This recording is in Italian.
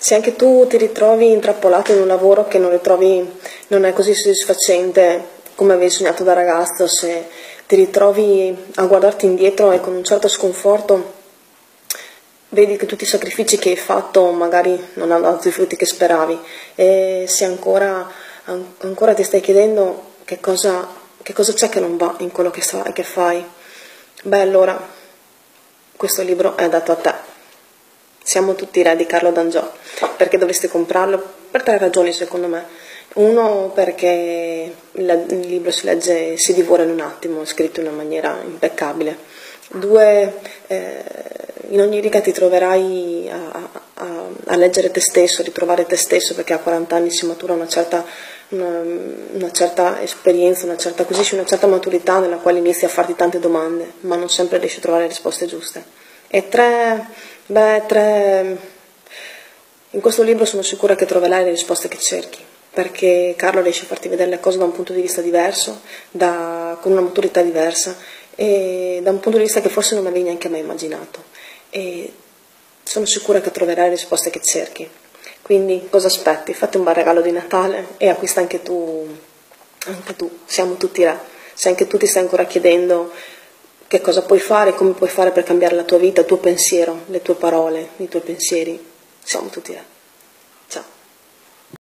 Se anche tu ti ritrovi intrappolato in un lavoro che non è così soddisfacente come avevi sognato da ragazzo, se ti ritrovi a guardarti indietro e con un certo sconforto vedi che tutti i sacrifici che hai fatto magari non hanno dato i frutti che speravi, e se ancora ti stai chiedendo che cosa c'è che non va in quello che fai, beh, allora questo libro è adatto a te. Siamo tutti re di Carlo D'Angiò. Perché dovresti comprarlo? Per 3 ragioni, secondo me. Uno, perché il libro si divora in un attimo, è scritto in una maniera impeccabile. 2, in ogni riga ti troverai a leggere te stesso, a ritrovare te stesso, perché a 40 anni si matura una certa esperienza, una certa maturità nella quale inizi a farti tante domande, ma non sempre riesci a trovare le risposte giuste. E 3, in questo libro sono sicura che troverai le risposte che cerchi, perché Carlo riesce a farti vedere le cose da un punto di vista diverso, con una maturità diversa, e da un punto di vista che forse non avevi neanche mai immaginato. E sono sicura che troverai le risposte che cerchi. Quindi cosa aspetti? Fatti un bel regalo di Natale e acquista anche tu, siamo tutti re. Se anche tu ti stai ancora chiedendo che cosa puoi fare, come puoi fare per cambiare la tua vita, il tuo pensiero, le tue parole, i tuoi pensieri, siamo tutti re.